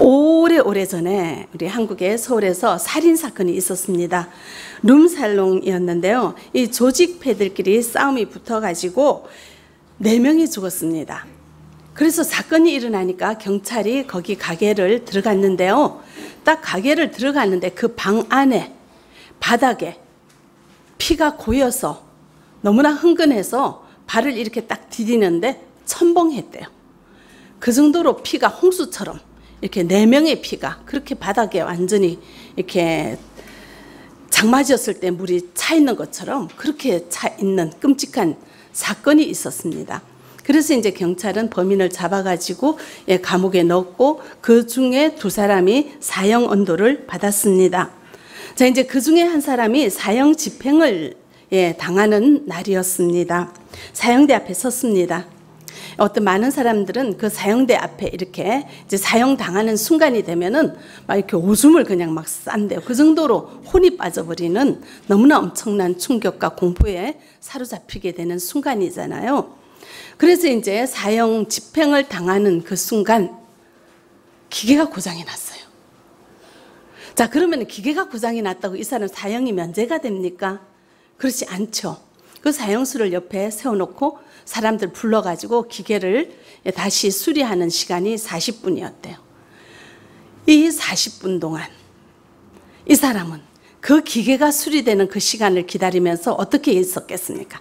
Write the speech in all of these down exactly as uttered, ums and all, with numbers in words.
오래오래 전에 우리 한국의 서울에서 살인사건이 있었습니다. 룸살롱이었는데요. 이 조직패들끼리 싸움이 붙어가지고 네 명이 죽었습니다. 그래서 사건이 일어나니까 경찰이 거기 가게를 들어갔는데요. 딱 가게를 들어갔는데 그 방 안에 바닥에 피가 고여서 너무나 흥건해서 발을 이렇게 딱 디디는데 첨벙했대요. 그 정도로 피가 홍수처럼 이렇게 네 명의 피가 그렇게 바닥에 완전히 이렇게 장맞이었을 때 물이 차 있는 것처럼 그렇게 차 있는 끔찍한 사건이 있었습니다. 그래서 이제 경찰은 범인을 잡아가지고 감옥에 넣었고 그 중에 두 사람이 사형 언도를 받았습니다. 자, 이제 그 중에 한 사람이 사형 집행을 예, 당하는 날이었습니다. 사형대 앞에 섰습니다. 어떤 많은 사람들은 그 사형대 앞에 이렇게 이제 사형 당하는 순간이 되면은 막 이렇게 오줌을 그냥 막 싼대요. 그 정도로 혼이 빠져버리는 너무나 엄청난 충격과 공포에 사로잡히게 되는 순간이잖아요. 그래서 이제 사형 집행을 당하는 그 순간 기계가 고장이 났어요. 자, 그러면 기계가 고장이 났다고 이 사람 사형이 면제가 됩니까? 그렇지 않죠. 그 사형수를 옆에 세워놓고 사람들 불러가지고 기계를 다시 수리하는 시간이 사십 분이었대요. 이 사십 분 동안 이 사람은 그 기계가 수리되는 그 시간을 기다리면서 어떻게 있었겠습니까?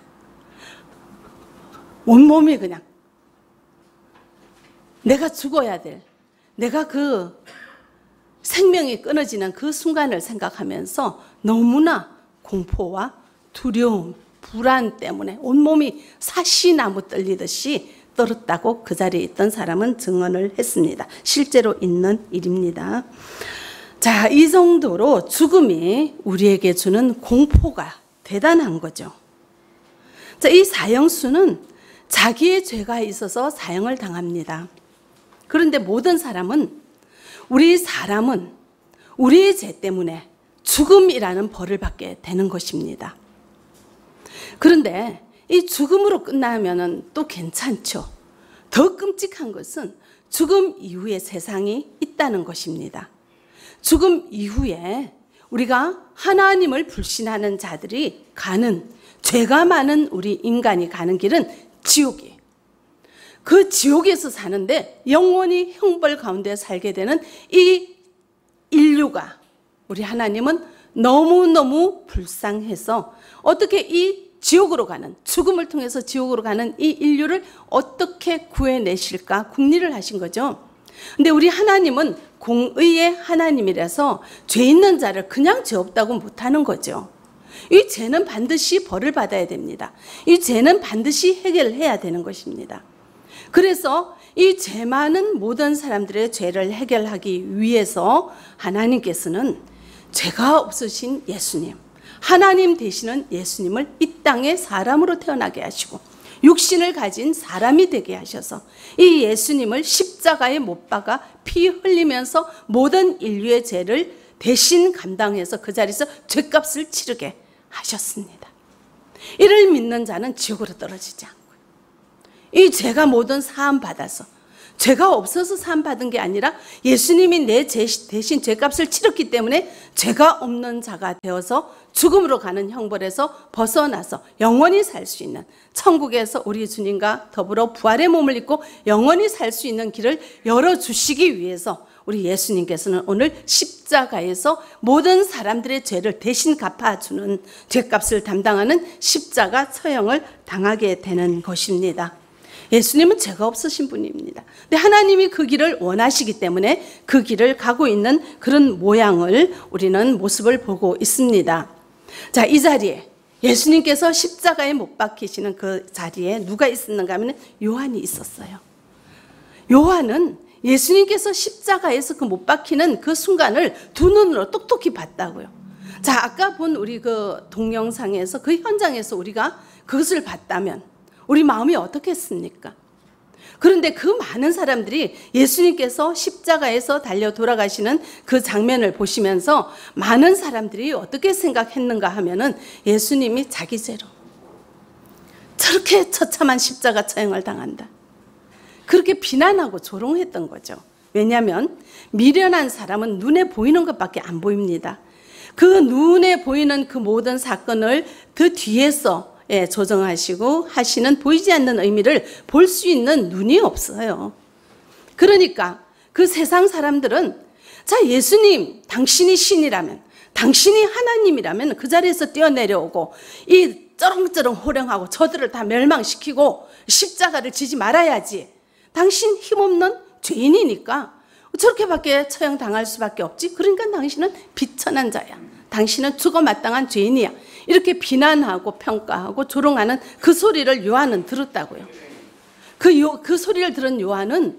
온몸이 그냥 내가 죽어야 될, 내가 그 생명이 끊어지는 그 순간을 생각하면서 너무나 공포와 두려움, 불안 때문에 온몸이 사시나무 떨리듯이 떨었다고 그 자리에 있던 사람은 증언을 했습니다. 실제로 있는 일입니다. 자, 이 정도로 죽음이 우리에게 주는 공포가 대단한 거죠. 자, 이 사형수는 자기의 죄가 있어서 사형을 당합니다. 그런데 모든 사람은, 우리 사람은 우리의 죄 때문에 죽음이라는 벌을 받게 되는 것입니다. 그런데 이 죽음으로 끝나면은 또 괜찮죠. 더 끔찍한 것은 죽음 이후에 세상이 있다는 것입니다. 죽음 이후에 우리가 하나님을 불신하는 자들이 가는, 죄가 많은 우리 인간이 가는 길은 지옥이에요. 그 지옥에서 사는데 영원히 형벌 가운데 살게 되는 이 인류가, 우리 하나님은 너무너무 불쌍해서 어떻게 이 지옥으로 가는, 죽음을 통해서 지옥으로 가는 이 인류를 어떻게 구해내실까 궁리를 하신 거죠. 근데 우리 하나님은 공의의 하나님이라서 죄 있는 자를 그냥 죄 없다고 못하는 거죠. 이 죄는 반드시 벌을 받아야 됩니다. 이 죄는 반드시 해결해야 되는 것입니다. 그래서 이 죄 많은 모든 사람들의 죄를 해결하기 위해서 하나님께서는 죄가 없으신 예수님, 하나님 되시는 예수님을 이 땅에 사람으로 태어나게 하시고 육신을 가진 사람이 되게 하셔서 이 예수님을 십자가에 못 박아 피 흘리면서 모든 인류의 죄를 대신 감당해서 그 자리에서 죄값을 치르게 하셨습니다. 이를 믿는 자는 지옥으로 떨어지지 않고요. 이 죄가 모든 사함 받아서, 죄가 없어서 사함 받은 게 아니라 예수님이 내 대신 죄값을 치렀기 때문에 죄가 없는 자가 되어서 죽음으로 가는 형벌에서 벗어나서 영원히 살 수 있는, 천국에서 우리 주님과 더불어 부활의 몸을 입고 영원히 살 수 있는 길을 열어주시기 위해서 우리 예수님께서는 오늘 십자가에서 모든 사람들의 죄를 대신 갚아주는, 죄값을 담당하는 십자가 처형을 당하게 되는 것입니다. 예수님은 죄가 없으신 분입니다. 근데 하나님이 그 길을 원하시기 때문에 그 길을 가고 있는 그런 모양을, 우리는 모습을 보고 있습니다. 자, 이 자리에 예수님께서 십자가에 못 박히시는 그 자리에 누가 있었는가 하면 요한이 있었어요. 요한은 예수님께서 십자가에서 그 못 박히는 그 순간을 두 눈으로 똑똑히 봤다고요. 자, 아까 본 우리 그 동영상에서, 그 현장에서 우리가 그것을 봤다면 우리 마음이 어떻겠습니까? 그런데 그 많은 사람들이 예수님께서 십자가에서 달려 돌아가시는 그 장면을 보시면서 많은 사람들이 어떻게 생각했는가 하면은 예수님이 자기 죄로 저렇게 처참한 십자가 처형을 당한다, 그렇게 비난하고 조롱했던 거죠. 왜냐하면 미련한 사람은 눈에 보이는 것밖에 안 보입니다. 그 눈에 보이는 그 모든 사건을 그 뒤에서 예, 조정하시고 하시는 보이지 않는 의미를 볼 수 있는 눈이 없어요. 그러니까 그 세상 사람들은 자, 예수님 당신이 신이라면, 당신이 하나님이라면 그 자리에서 뛰어내려오고 이 쩌렁쩌렁 호령하고 저들을 다 멸망시키고 십자가를 지지 말아야지. 당신 힘없는 죄인이니까 저렇게밖에 처형당할 수밖에 없지. 그러니까 당신은 비천한 자야. 당신은 죽어 마땅한 죄인이야. 이렇게 비난하고 평가하고 조롱하는 그 소리를 요한은 들었다고요. 그, 요, 그 소리를 들은 요한은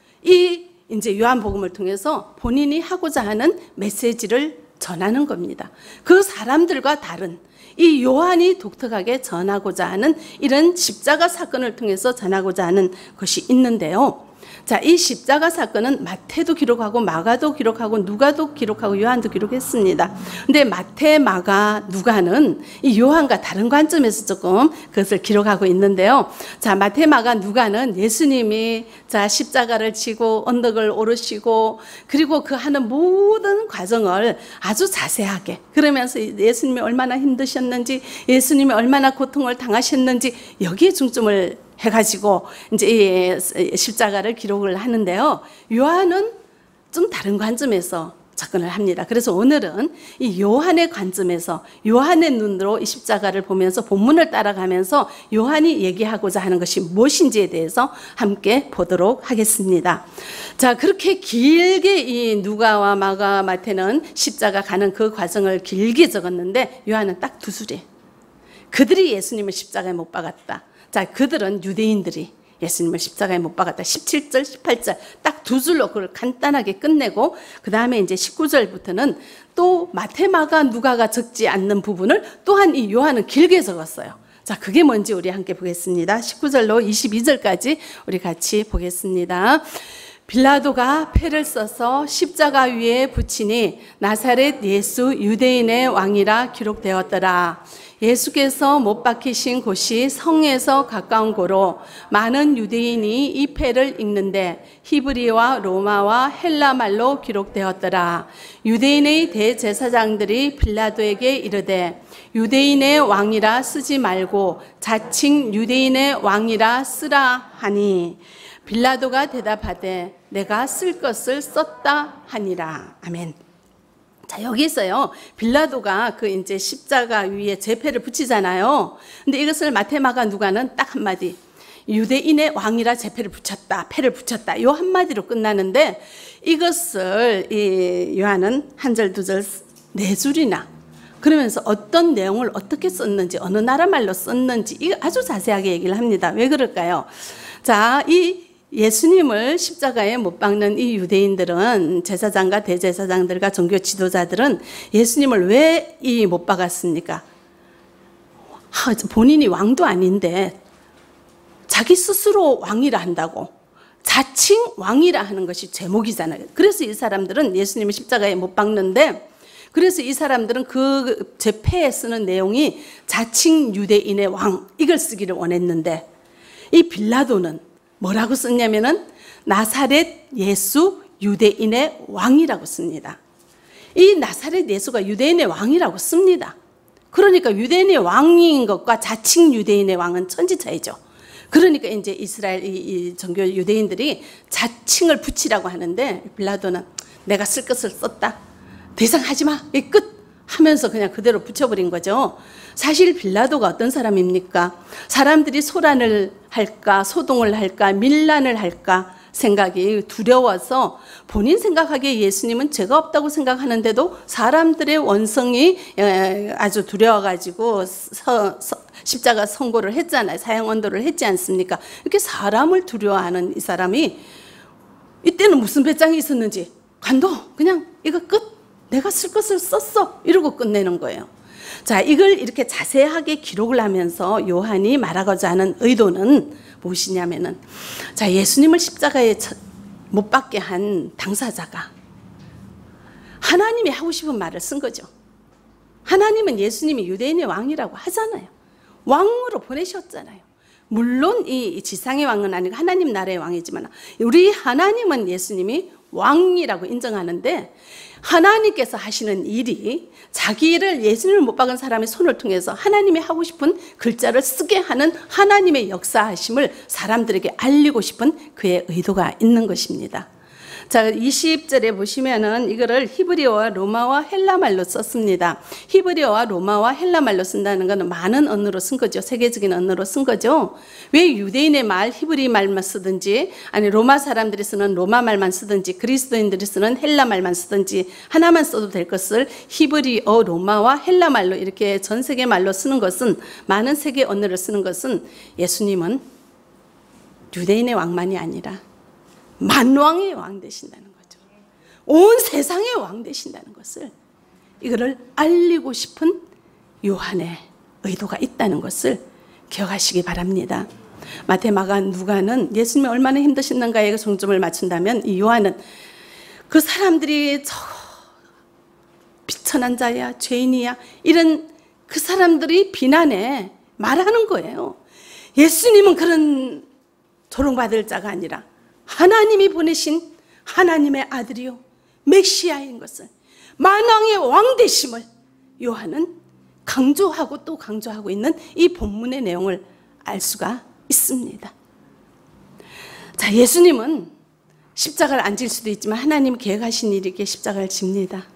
이 이제 요한복음을 통해서 본인이 하고자 하는 메시지를 전하는 겁니다. 그 사람들과 다른 이 요한이 독특하게 전하고자 하는 이런 십자가 사건을 통해서 전하고자 하는 것이 있는데요. 자, 이 십자가 사건은 마태도 기록하고 마가도 기록하고 누가도 기록하고 요한도 기록했습니다. 근데 마태, 마가, 누가는 이 요한과 다른 관점에서 조금 그것을 기록하고 있는데요. 자, 마태, 마가, 누가는 예수님이 자, 십자가를 지고 언덕을 오르시고 그리고 그 하는 모든 과정을 아주 자세하게 그러면서 예수님이 얼마나 힘드셨는지 예수님이 얼마나 고통을 당하셨는지 여기에 중점을 해가지고 이제 십자가를 기록을 하는데요. 요한은 좀 다른 관점에서 접근을 합니다. 그래서 오늘은 이 요한의 관점에서 요한의 눈으로 이 십자가를 보면서 본문을 따라가면서 요한이 얘기하고자 하는 것이 무엇인지에 대해서 함께 보도록 하겠습니다. 자, 그렇게 길게 이 누가와 마가, 마태는 십자가 가는 그 과정을 길게 적었는데 요한은 딱 두 줄이에요. 그들이 예수님을 십자가에 못 박았다. 자, 그들은 유대인들이 예수님을 십자가에 못 박았다. 십칠 절, 십팔 절 딱 두 줄로 그걸 간단하게 끝내고 그 다음에 이제 십구 절부터는 또 마태, 마가, 누가가 적지 않는 부분을 또한 이 요한은 길게 적었어요. 자, 그게 뭔지 우리 함께 보겠습니다. 십구 절로 이십이 절까지 우리 같이 보겠습니다. 빌라도가 패를 써서 십자가 위에 붙이니 나사렛 예수 유대인의 왕이라 기록되었더라. 예수께서 못 박히신 곳이 성에서 가까운 고로 많은 유대인이 이 패를 읽는데 히브리와 로마와 헬라 말로 기록되었더라. 유대인의 대제사장들이 빌라도에게 이르되 유대인의 왕이라 쓰지 말고 자칭 유대인의 왕이라 쓰라 하니 빌라도가 대답하되 내가 쓸 것을 썼다 하니라. 아멘. 자, 여기서요, 빌라도가 그 이제 십자가 위에 제패를 붙이잖아요. 근데 이것을 마태, 마가, 누가는 딱 한마디, 유대인의 왕이라 제패를 붙였다, 패를 붙였다, 요 한마디로 끝나는데 이것을 이 요한은 한 절, 두 절, 네 줄이나 그러면서 어떤 내용을 어떻게 썼는지, 어느 나라 말로 썼는지 이거 아주 자세하게 얘기를 합니다. 왜 그럴까요? 자, 이 예수님을 십자가에 못 박는 이 유대인들은 제사장과 대제사장들과 종교 지도자들은 예수님을 왜 이 못 박았습니까? 본인이 왕도 아닌데 자기 스스로 왕이라 한다고 자칭 왕이라 하는 것이 제목이잖아요. 그래서 이 사람들은 예수님을 십자가에 못 박는데 그래서 이 사람들은 그 제패에 쓰는 내용이 자칭 유대인의 왕 이걸 쓰기를 원했는데 이 빌라도는 뭐라고 썼냐면은 나사렛 예수 유대인의 왕이라고 씁니다. 이 나사렛 예수가 유대인의 왕이라고 씁니다. 그러니까 유대인의 왕인 것과 자칭 유대인의 왕은 천지차이죠. 그러니까 이제 이스라엘 이, 이 종교 유대인들이 자칭을 붙이라고 하는데 빌라도는 내가 쓸 것을 썼다. 더 이상 하지 마. 이 끝. 하면서 그냥 그대로 붙여버린 거죠. 사실 빌라도가 어떤 사람입니까? 사람들이 소란을 할까, 소동을 할까, 밀란을 할까 생각이 두려워서 본인 생각하기에 예수님은 죄가 없다고 생각하는데도 사람들의 원성이 아주 두려워가지고 서, 서, 십자가 선고를 했잖아요. 사형 언도를 했지 않습니까? 이렇게 사람을 두려워하는 이 사람이 이때는 무슨 배짱이 있었는지 관둬. 그냥 이거 끝. 내가 쓸 것을 썼어. 이러고 끝내는 거예요. 자, 이걸 이렇게 자세하게 기록을 하면서 요한이 말하고자 하는 의도는 무엇이냐면은 자, 예수님을 십자가에 못 박게 한 당사자가 하나님이 하고 싶은 말을 쓴 거죠. 하나님은 예수님이 유대인의 왕이라고 하잖아요. 왕으로 보내셨잖아요. 물론 이 지상의 왕은 아니고 하나님 나라의 왕이지만 우리 하나님은 예수님이 왕이라고 인정하는데 하나님께서 하시는 일이 자기를 예수님을 못 박은 사람의 손을 통해서 하나님이 하고 싶은 글자를 쓰게 하는 하나님의 역사하심을 사람들에게 알리고 싶은 그의 의도가 있는 것입니다. 자, 이십 절에 보시면은 이거를 히브리어와 로마와 헬라말로 썼습니다. 히브리어와 로마와 헬라말로 쓴다는 것은 많은 언어로 쓴 거죠. 세계적인 언어로 쓴 거죠. 왜 유대인의 말, 히브리 말만 쓰든지, 아니 로마 사람들이 쓰는 로마 말만 쓰든지, 그리스도인들이 쓰는 헬라 말만 쓰든지 하나만 써도 될 것을 히브리어, 로마와 헬라말로 이렇게 전 세계 말로 쓰는 것은, 많은 세계 언어를 쓰는 것은 예수님은 유대인의 왕만이 아니라 만왕의 왕 되신다는 거죠. 온 세상의 왕 되신다는 것을, 이거를 알리고 싶은 요한의 의도가 있다는 것을 기억하시기 바랍니다. 마태, 마가, 누가는 예수님이 얼마나 힘드셨는가에 중점을 맞춘다면, 이 요한은 그 사람들이 저 비천한 자야, 죄인이야, 이런 그 사람들이 비난에 말하는 거예요. 예수님은 그런 조롱받을 자가 아니라 하나님이 보내신 하나님의 아들이요 메시아인 것을, 만왕의 왕 되심을 요한은 강조하고 또 강조하고 있는 이 본문의 내용을 알 수가 있습니다. 자, 예수님은 십자가를 안 질 수도 있지만 하나님이 계획하신 일이기에 십자가를 집니다.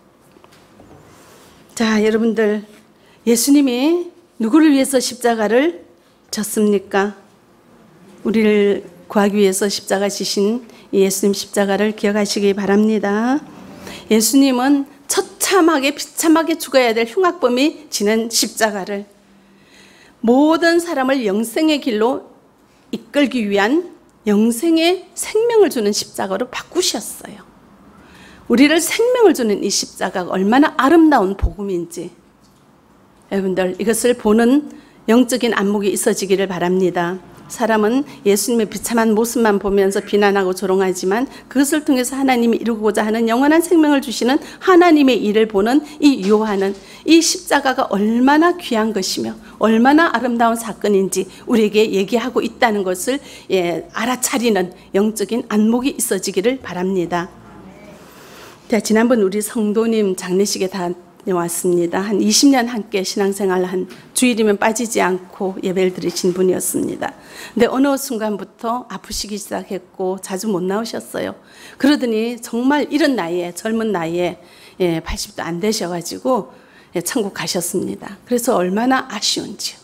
자, 여러분들, 예수님이 누구를 위해서 십자가를 졌습니까? 우리를 구하기 위해서 십자가 지신 예수님 십자가를 기억하시기 바랍니다. 예수님은 처참하게 비참하게 죽어야 될 흉악범이 지는 십자가를 모든 사람을 영생의 길로 이끌기 위한 영생의 생명을 주는 십자가로 바꾸셨어요. 우리를 생명을 주는 이 십자가가 얼마나 아름다운 복음인지, 여러분들 이것을 보는 영적인 안목이 있어지기를 바랍니다. 사람은 예수님의 비참한 모습만 보면서 비난하고 조롱하지만 그것을 통해서 하나님이 이루고자 하는 영원한 생명을 주시는 하나님의 일을 보는 이 요한은 이 십자가가 얼마나 귀한 것이며 얼마나 아름다운 사건인지 우리에게 얘기하고 있다는 것을 예, 알아차리는 영적인 안목이 있어지기를 바랍니다. 자, 지난번 우리 성도님 장례식에 다녀왔습니다. 한 이십 년 함께 신앙생활 한 주일이면 빠지지 않고 예배를 드리신 분이었습니다. 근데 어느 순간부터 아프시기 시작했고 자주 못 나오셨어요. 그러더니 정말 이런 나이에, 젊은 나이에 예, 팔십도 안 되셔가지고 예, 천국 가셨습니다. 그래서 얼마나 아쉬운지요.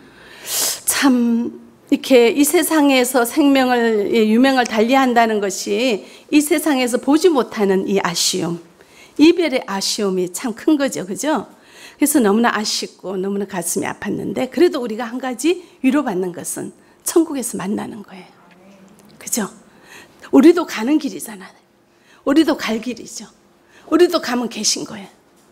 참 이렇게 이 세상에서 생명을, 예, 유명을 달리한다는 것이 이 세상에서 보지 못하는 이 아쉬움, 이별의 아쉬움이 참 큰 거죠. 그죠? 그래서 너무나 아쉽고 너무나 가슴이 아팠는데, 그래도 우리가 한 가지 위로받는 것은 천국에서 만나는 거예요. 그죠? 우리도 가는 길이잖아요. 우리도 갈 길이죠. 우리도 가면 계신 거예요.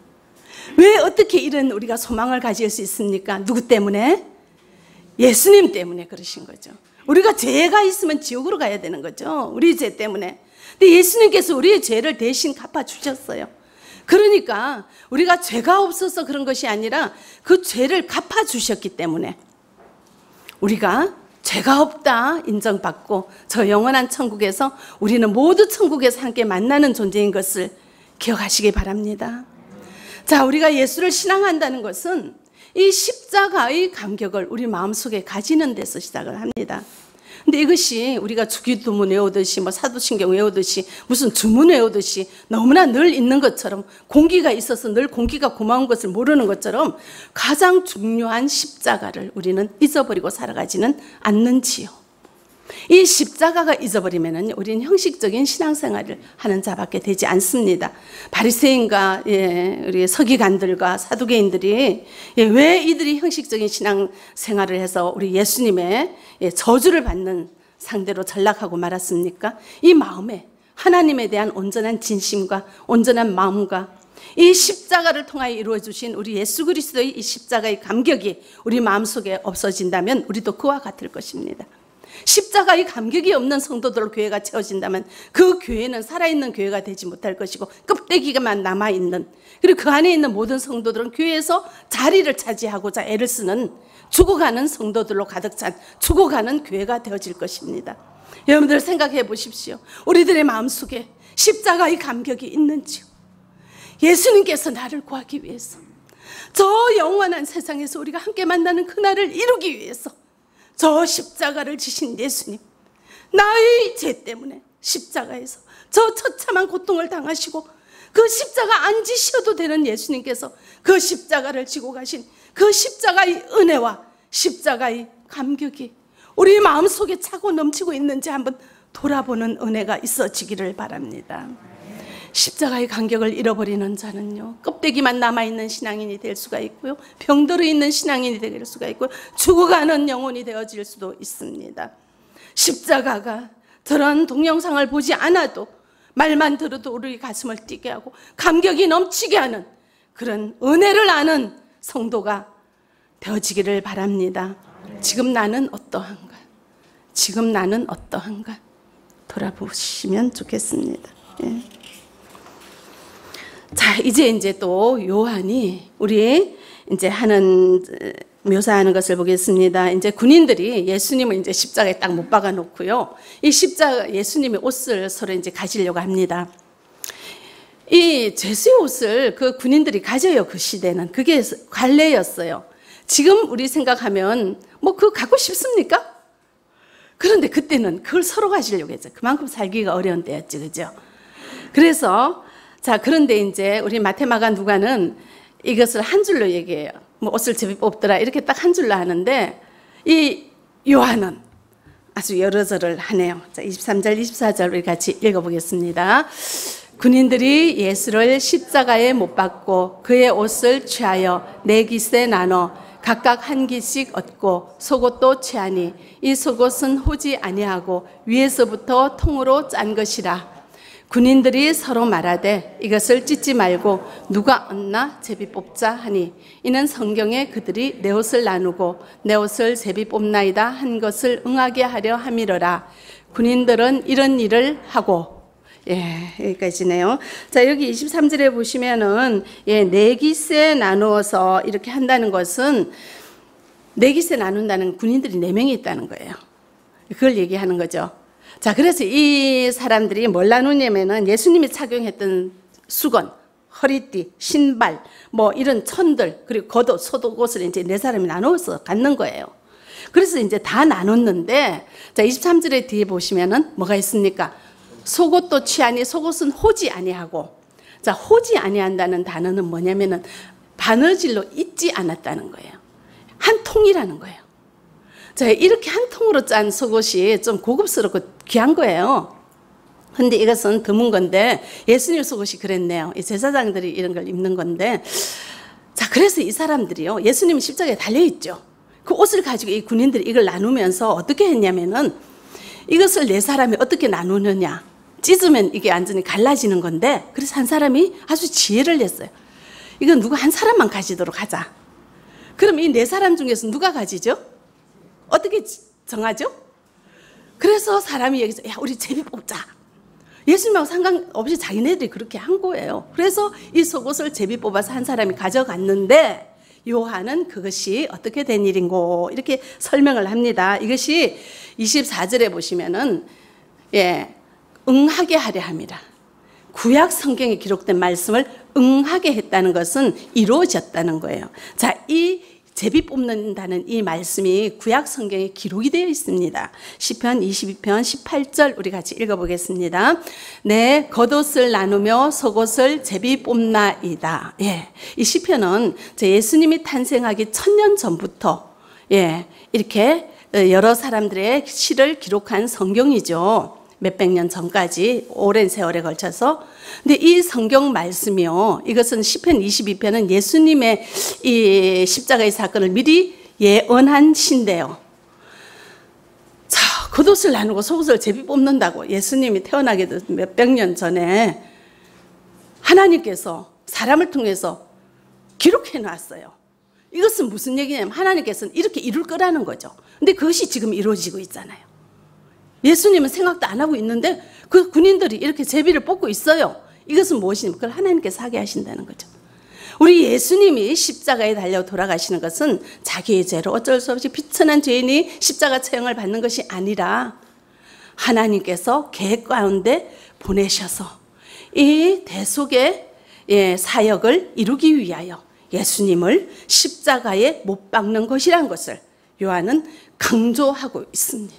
왜 어떻게 이런 우리가 소망을 가질 수 있습니까? 누구 때문에? 예수님 때문에 그러신 거죠. 우리가 죄가 있으면 지옥으로 가야 되는 거죠. 우리 죄 때문에. 근데 예수님께서 우리의 죄를 대신 갚아주셨어요. 그러니까 우리가 죄가 없어서 그런 것이 아니라 그 죄를 갚아주셨기 때문에 우리가 죄가 없다 인정받고 저 영원한 천국에서 우리는 모두 천국에서 함께 만나는 존재인 것을 기억하시기 바랍니다. 자, 우리가 예수를 신앙한다는 것은 이 십자가의 감격을 우리 마음속에 가지는 데서 시작을 합니다. 근데 이것이 우리가 주기도문 외우듯이 뭐 사도신경 외우듯이 무슨 주문 외우듯이 너무나 늘 있는 것처럼, 공기가 있어서 늘 공기가 고마운 것을 모르는 것처럼 가장 중요한 십자가를 우리는 잊어버리고 살아가지는 않는지요. 이 십자가가 잊어버리면은 우리는 형식적인 신앙생활을 하는 자밖에 되지 않습니다. 바리새인과 예, 우리 서기관들과 사두개인들이 예, 왜 이들이 형식적인 신앙생활을 해서 우리 예수님의 예, 저주를 받는 상대로 전락하고 말았습니까? 이 마음에 하나님에 대한 온전한 진심과 온전한 마음과 이 십자가를 통하여 이루어 주신 우리 예수 그리스도의 이 십자가의 감격이 우리 마음속에 없어진다면 우리도 그와 같을 것입니다. 십자가의 감격이 없는 성도들로 교회가 채워진다면 그 교회는 살아있는 교회가 되지 못할 것이고 껍데기만 남아있는, 그리고 그 안에 있는 모든 성도들은 교회에서 자리를 차지하고자 애를 쓰는 죽어가는 성도들로 가득 찬 죽어가는 교회가 되어질 것입니다. 여러분들 생각해 보십시오. 우리들의 마음속에 십자가의 감격이 있는지요? 예수님께서 나를 구하기 위해서, 저 영원한 세상에서 우리가 함께 만나는 그날을 이루기 위해서 저 십자가를 지신 예수님, 나의 죄 때문에 십자가에서 저 처참한 고통을 당하시고 그 십자가 안 지셔도 되는 예수님께서 그 십자가를 지고 가신 그 십자가의 은혜와 십자가의 감격이 우리 마음속에 차고 넘치고 있는지 한번 돌아보는 은혜가 있어지기를 바랍니다. 십자가의 간격을 잃어버리는 자는요, 껍데기만 남아있는 신앙인이 될 수가 있고요, 병들어 있는 신앙인이 될 수가 있고요, 죽어가는 영혼이 되어질 수도 있습니다. 십자가가 저런 동영상을 보지 않아도 말만 들어도 우리 가슴을 뛰게 하고 감격이 넘치게 하는 그런 은혜를 아는 성도가 되어지기를 바랍니다. 지금 나는 어떠한가? 지금 나는 어떠한가? 돌아보시면 좋겠습니다. 예. 자, 이제 이제 또 요한이 우리 이제 하는 묘사하는 것을 보겠습니다. 이제 군인들이 예수님을 이제 십자가에 딱 못 박아 놓고요, 이 십자가 예수님의 옷을 서로 이제 가지려고 합니다. 이 죄수의 옷을 그 군인들이 가져요. 그 시대는 그게 관례였어요. 지금 우리 생각하면 뭐 그거 갖고 싶습니까? 그런데 그때는 그걸 서로 가지려고 했죠. 그만큼 살기가 어려운 때였지, 그죠? 그래서 자, 그런데 이제 우리 마태, 마가, 누가는 이것을 한 줄로 얘기해요. 뭐 옷을 제비 뽑더라 이렇게 딱 한 줄로 하는데, 이 요한은 아주 여러 절을 하네요. 자, 이십삼 절, 이십사 절 우리 같이 읽어보겠습니다. 군인들이 예수를 십자가에 못 박고 그의 옷을 취하여 네 깃에 나눠 각각 한 깃씩 얻고 속옷도 취하니 이 속옷은 호지 아니하고 위에서부터 통으로 짠 것이라. 군인들이 서로 말하되 이것을 찢지 말고 누가 얻나 제비 뽑자 하니, 이는 성경에 그들이 내 옷을 나누고 내 옷을 제비 뽑나이다 한 것을 응하게 하려 함이로라. 군인들은 이런 일을 하고, 예, 여기까지네요. 자, 여기 이십삼 절에 보시면은, 예, 네 깃에 나누어서 이렇게 한다는 것은, 네 깃에 나눈다는 군인들이 네 명이 있다는 거예요. 그걸 얘기하는 거죠. 자, 그래서 이 사람들이 뭘 나누냐면은 예수님이 착용했던 수건, 허리띠, 신발, 뭐 이런 천들, 그리고 겉옷, 속옷을 이제 네 사람이 나누어서 갖는 거예요. 그래서 이제 다 나눴는데, 자, 이십삼 절에 뒤에 보시면은 뭐가 있습니까? 속옷도 취하니 속옷은 호지 아니하고, 자, 호지 아니한다는 단어는 뭐냐면은 바느질로 잊지 않았다는 거예요. 한 통이라는 거예요. 자, 이렇게 한 통으로 짠 속옷이 좀 고급스럽고 귀한 거예요. 근데 이것은 드문 건데, 예수님 속옷이 그랬네요. 이 제사장들이 이런 걸 입는 건데, 자, 그래서 이 사람들이요, 예수님 십자가에 달려있죠. 그 옷을 가지고 이 군인들이 이걸 나누면서 어떻게 했냐면은, 이것을 네 사람이 어떻게 나누느냐, 찢으면 이게 완전히 갈라지는 건데, 그래서 한 사람이 아주 지혜를 냈어요. 이건 누구 한 사람만 가지도록 하자. 그럼 이 네 사람 중에서 누가 가지죠? 어떻게 정하죠? 그래서 사람이 여기서, 야, 우리 제비 뽑자. 예수님하고 상관없이 자기네들이 그렇게 한 거예요. 그래서 이 속옷을 제비 뽑아서 한 사람이 가져갔는데, 요한은 그것이 어떻게 된 일인고 이렇게 설명을 합니다. 이것이 이십사 절에 보시면은, 예, 응하게 하려 함이라. 구약 성경에 기록된 말씀을 응하게 했다는 것은 이루어졌다는 거예요. 자, 이 제비 뽑는다는 이 말씀이 구약 성경에 기록이 되어 있습니다. 시편 이십이 편 십팔 절 우리 같이 읽어보겠습니다. 내 겉옷을 나누며 속옷을 제비 뽑나이다. 예, 이 시편은 예수님이 탄생하기 천년 전부터, 예, 이렇게 여러 사람들의 시를 기록한 성경이죠. 몇백 년 전까지 오랜 세월에 걸쳐서. 근데 이 성경 말씀이요, 이것은 시편 이십이 편은 예수님의 이 십자가의 사건을 미리 예언한 시인데요. 자, 겉옷을 나누고 속옷을 제비 뽑는다고 예수님이 태어나기도 몇백 년 전에 하나님께서 사람을 통해서 기록해 놨어요. 이것은 무슨 얘기냐면 하나님께서는 이렇게 이룰 거라는 거죠. 근데 그것이 지금 이루어지고 있잖아요. 예수님은 생각도 안 하고 있는데 그 군인들이 이렇게 제비를 뽑고 있어요. 이것은 무엇이냐면 그걸 하나님께서 하게 하신다는 거죠. 우리 예수님이 십자가에 달려 돌아가시는 것은 자기의 죄로 어쩔 수 없이 비천한 죄인이 십자가 처형을 받는 것이 아니라 하나님께서 계획 가운데 보내셔서 이 대속의 예, 사역을 이루기 위하여 예수님을 십자가에 못 박는 것이란 것을 요한은 강조하고 있습니다.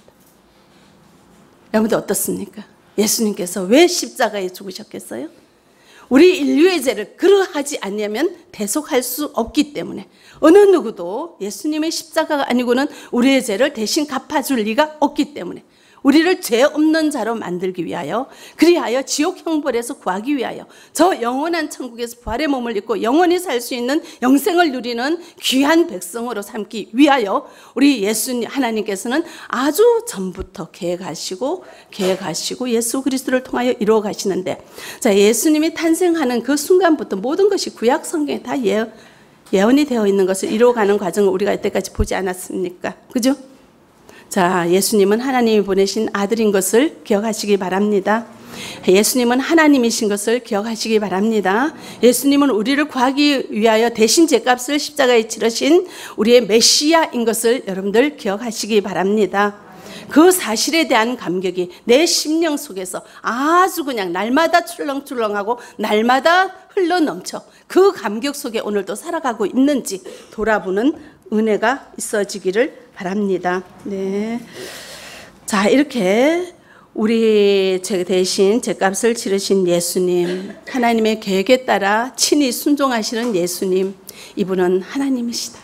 여러분들 어떻습니까? 예수님께서 왜 십자가에 죽으셨겠어요? 우리 인류의 죄를 그러하지 않으면 대속할 수 없기 때문에 어느 누구도 예수님의 십자가가 아니고는 우리의 죄를 대신 갚아줄 리가 없기 때문에 우리를 죄 없는 자로 만들기 위하여, 그리하여 지옥 형벌에서 구하기 위하여, 저 영원한 천국에서 부활의 몸을 입고 영원히 살 수 있는 영생을 누리는 귀한 백성으로 삼기 위하여 우리 예수님 하나님께서는 아주 전부터 계획하시고 계획하시고 예수 그리스도를 통하여 이루어 가시는데, 자, 예수님이 탄생하는 그 순간부터 모든 것이 구약 성경에 다 예, 예언이 되어 있는 것을 이루어가는 과정을 우리가 이때까지 보지 않았습니까? 그죠? 자, 예수님은 하나님이 보내신 아들인 것을 기억하시기 바랍니다. 예수님은 하나님이신 것을 기억하시기 바랍니다. 예수님은 우리를 구하기 위하여 대신 죄값을 십자가에 치르신 우리의 메시아인 것을 여러분들 기억하시기 바랍니다. 그 사실에 대한 감격이 내 심령 속에서 아주 그냥 날마다 출렁출렁하고 날마다 흘러넘쳐 그 감격 속에 오늘도 살아가고 있는지 돌아보는 은혜가 있어지기를 바랍니다. 네. 자, 이렇게 우리 제 대신 죄값을 치르신 예수님, 하나님의 계획에 따라 친히 순종하시는 예수님, 이분은 하나님이시다.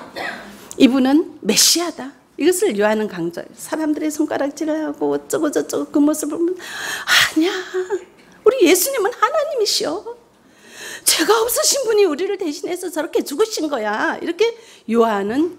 이분은 메시아다. 이것을 요한은 강조해요. 사람들의 손가락질을 하고 어쩌고 저쩌고 그 모습을 보면 아니야, 우리 예수님은 하나님이시여. 죄가 없으신 분이 우리를 대신해서 저렇게 죽으신 거야. 이렇게 요한은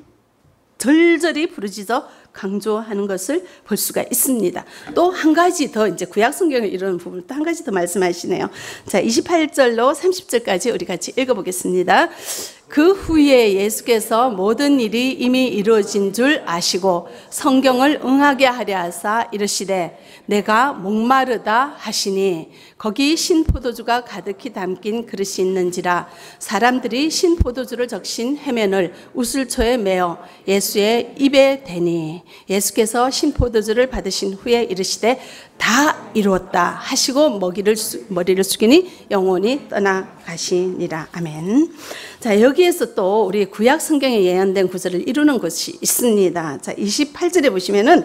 절절히 부르짖어 강조하는 것을 볼 수가 있습니다. 또 한 가지 더 이제 구약 성경을 이루는 부분을 또 한 가지 더 말씀하시네요. 자, 이십팔 절로 삼십 절까지 우리 같이 읽어보겠습니다. 그 후에 예수께서 모든 일이 이미 이루어진 줄 아시고 성경을 응하게 하려 하사 이르시되 내가 목마르다 하시니 거기 신포도주가 가득히 담긴 그릇이 있는지라 사람들이 신포도주를 적신 해면을 우슬초에 메어 예수의 입에 대니 예수께서 신포도주를 받으신 후에 이르시되 다 이루었다 하시고 머리를, 머리를 숙이니 영혼이 떠나가시니라. 아멘. 자, 여기에서 또 우리 구약 성경에 예언된 구절을 이루는 것이 있습니다. 자, 이십팔 절에 보시면은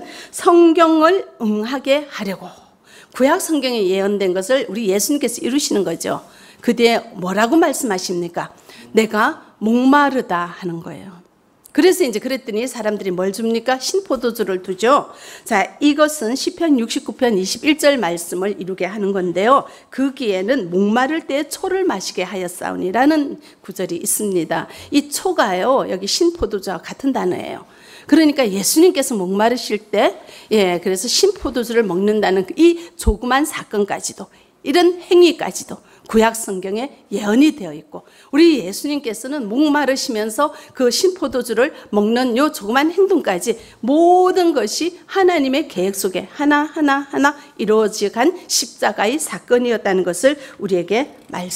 성경을 응하게 하려고 구약 성경에 예언된 것을 우리 예수님께서 이루시는 거죠. 그 뒤에 뭐라고 말씀하십니까? 내가 목마르다 하는 거예요. 그래서 이제 그랬더니 사람들이 뭘 줍니까? 신포도주를 두죠. 자, 이것은 시편 육십구 편 이십일 절 말씀을 이루게 하는 건데요. 거기에는 목마를 때 초를 마시게 하였사오니라는 구절이 있습니다. 이 초가요, 여기 신포도주와 같은 단어예요. 그러니까 예수님께서 목마르실 때, 예, 그래서 신포도주를 먹는다는 이 조그만 사건까지도, 이런 행위까지도 구약 성경에 예언이 되어 있고, 우리 예수님께서는 목마르시면서 그 신포도주를 먹는 요 조그만 행동까지 모든 것이 하나님의 계획 속에 하나하나 하나 이루어져간 십자가의 사건이었다는 것을 우리에게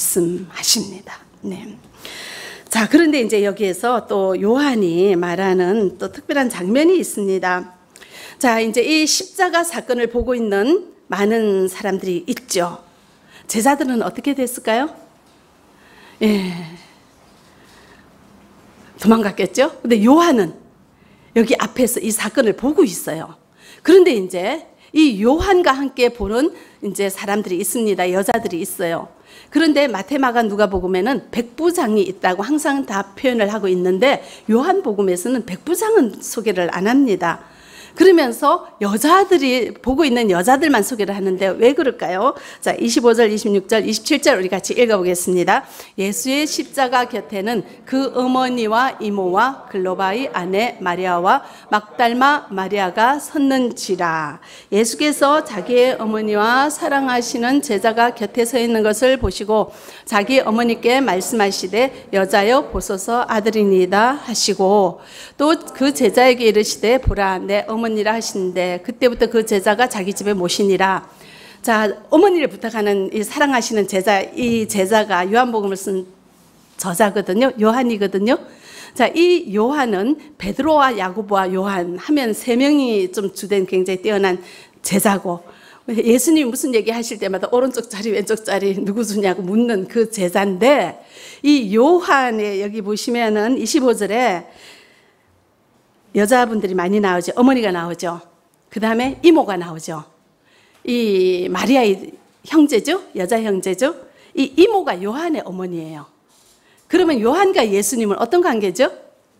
말씀하십니다. 네. 자, 그런데 이제 여기에서 또 요한이 말하는 또 특별한 장면이 있습니다. 자, 이제 이 십자가 사건을 보고 있는 많은 사람들이 있죠. 제자들은 어떻게 됐을까요? 예. 도망갔겠죠? 근데 요한은 여기 앞에서 이 사건을 보고 있어요. 그런데 이제 이 요한과 함께 보는 이제 사람들이 있습니다. 여자들이 있어요. 그런데 마태마가 누가복음에는 백부장이 있다고 항상 다 표현을 하고 있는데 요한복음에서는 백부장은 소개를 안 합니다. 그러면서 여자들이 보고 있는 여자들만 소개를 하는데 왜 그럴까요? 자, 이십오 절, 이십육 절, 이십칠 절 우리 같이 읽어보겠습니다. 예수의 십자가 곁에는 그 어머니와 이모와 글로바의 아내 마리아와 막달마 마리아가 섰는지라. 예수께서 자기의 어머니와 사랑하시는 제자가 곁에 서 있는 것을 보시고 자기 어머니께 말씀하시되 여자여 보소서 아들이니이다 하시고 또 그 제자에게 이르시되 보라 내 어머니 어머니라 하시는데 그때부터 그 제자가 자기 집에 모시니라. 자, 어머니를 부탁하는 이 사랑하시는 제자, 이 제자가 요한복음을 쓴 저자거든요. 요한이거든요. 자, 이 요한은 베드로와 야고보와 요한 하면 세 명이 좀 주된 굉장히 뛰어난 제자고, 예수님이 무슨 얘기 하실 때마다 오른쪽 자리 왼쪽 자리 누구 주냐고 묻는 그 제자인데, 이 요한에 여기 보시면은 이십오 절에 여자분들이 많이 나오죠. 어머니가 나오죠. 그 다음에 이모가 나오죠. 이 마리아의 형제죠. 여자 형제죠. 이 이모가 요한의 어머니예요. 그러면 요한과 예수님은 어떤 관계죠?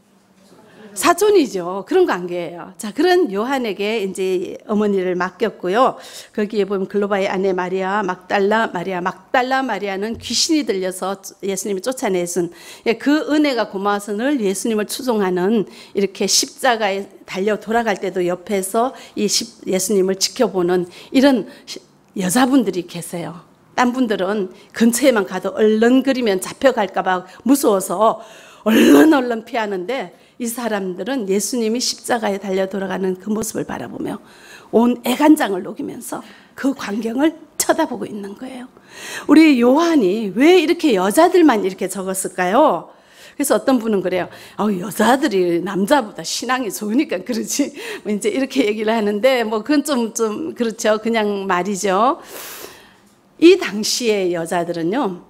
사촌이죠. 그런 관계예요. 자, 그런 요한에게 이제 어머니를 맡겼고요. 거기에 보면 글로바의 아내 마리아, 막달라 마리아, 막달라 마리아는 귀신이 들려서 예수님이 쫓아내신 그 은혜가 고마워서 늘 예수님을 추종하는, 이렇게 십자가에 달려 돌아갈 때도 옆에서 이 예수님을 지켜보는 이런 여자분들이 계세요. 딴 분들은 근처에만 가도 얼른거리면 잡혀갈까봐 무서워서 얼른 얼른 피하는데, 이 사람들은 예수님이 십자가에 달려 돌아가는 그 모습을 바라보며 온 애간장을 녹이면서 그 광경을 쳐다보고 있는 거예요. 우리 요한이 왜 이렇게 여자들만 이렇게 적었을까요? 그래서 어떤 분은 그래요. 어, 여자들이 남자보다 신앙이 좋으니까 그러지. 뭐 이제 이렇게 얘기를 하는데, 뭐 그건 좀, 좀 그렇죠. 그냥 말이죠. 이 당시의 여자들은요,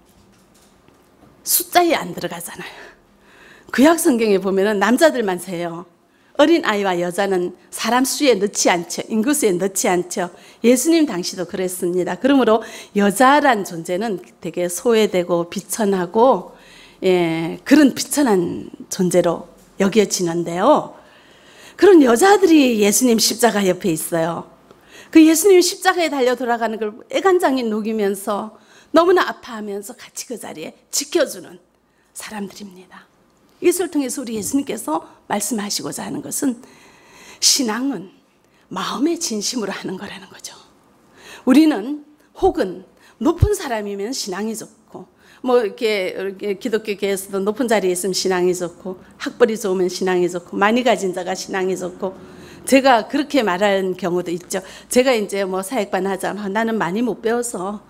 숫자에 안 들어가잖아요. 구약 성경에 보면은 남자들만 세요. 어린 아이와 여자는 사람 수에 넣지 않죠. 인구수에 넣지 않죠. 예수님 당시도 그랬습니다. 그러므로 여자란 존재는 되게 소외되고 비천하고, 예, 그런 비천한 존재로 여겨지는데요. 그런 여자들이 예수님 십자가 옆에 있어요. 그 예수님 십자가에 달려 돌아가는 걸 애간장이 녹이면서 너무나 아파하면서 같이 그 자리에 지켜주는 사람들입니다. 이것을 통해서 우리 예수님께서 말씀하시고자 하는 것은, 신앙은 마음의 진심으로 하는 거라는 거죠. 우리는 혹은 높은 사람이면 신앙이 좋고, 뭐 이렇게, 이렇게 기독교계에서도 높은 자리에 있으면 신앙이 좋고, 학벌이 좋으면 신앙이 좋고, 많이 가진 자가 신앙이 좋고, 제가 그렇게 말하는 경우도 있죠. 제가 이제 뭐 사역반 하자면 나는 많이 못 배워서,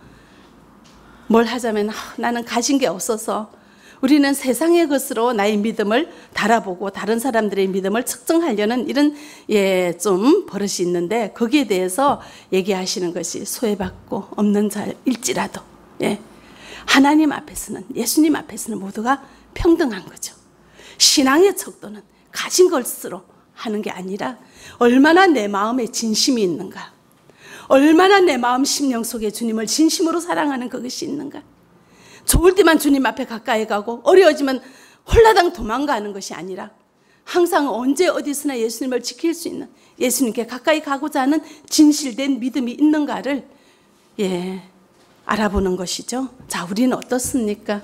뭘 하자면 아, 나는 가진 게 없어서, 우리는 세상의 것으로 나의 믿음을 달아보고 다른 사람들의 믿음을 측정하려는 이런, 예, 좀 버릇이 있는데, 거기에 대해서 얘기하시는 것이 소외받고 없는 자일지라도, 예, 하나님 앞에서는, 예수님 앞에서는 모두가 평등한 거죠. 신앙의 척도는 가진 것으로 하는 게 아니라 얼마나 내 마음에 진심이 있는가, 얼마나 내 마음 심령 속에 주님을 진심으로 사랑하는 그것이 있는가. 좋을 때만 주님 앞에 가까이 가고 어려워지면 홀라당 도망가는 것이 아니라 항상 언제 어디서나 예수님을 지킬 수 있는, 예수님께 가까이 가고자 하는 진실된 믿음이 있는가를, 예, 알아보는 것이죠. 자, 우리는 어떻습니까?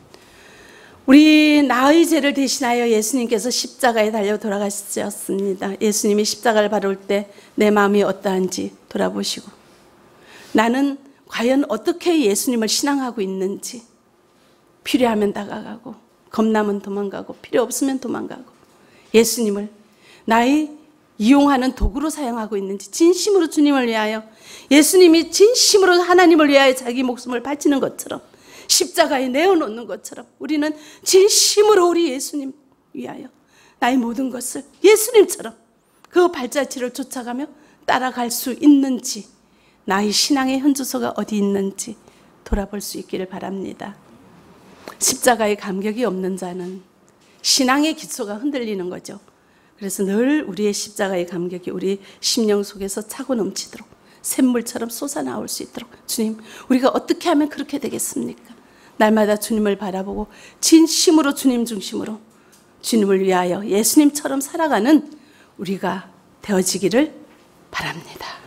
우리 나의 죄를 대신하여 예수님께서 십자가에 달려 돌아가셨습니다. 예수님이 십자가를 바를 때 내 마음이 어떠한지 돌아보시고, 나는 과연 어떻게 예수님을 신앙하고 있는지, 필요하면 다가가고 겁나면 도망가고 필요 없으면 도망가고, 예수님을 나의 이용하는 도구로 사용하고 있는지, 진심으로 주님을 위하여, 예수님이 진심으로 하나님을 위하여 자기 목숨을 바치는 것처럼, 십자가에 내어놓는 것처럼 우리는 진심으로 우리 예수님 위하여 나의 모든 것을 예수님처럼 그 발자취를 쫓아가며 따라갈 수 있는지, 나의 신앙의 현주소가 어디 있는지 돌아볼 수 있기를 바랍니다. 십자가의 감격이 없는 자는 신앙의 기초가 흔들리는 거죠. 그래서 늘 우리의 십자가의 감격이 우리 심령 속에서 차고 넘치도록, 샘물처럼 솟아나올 수 있도록, 주님, 우리가 어떻게 하면 그렇게 되겠습니까? 날마다 주님을 바라보고 진심으로 주님 중심으로 주님을 위하여 예수님처럼 살아가는 우리가 되어지기를 바랍니다.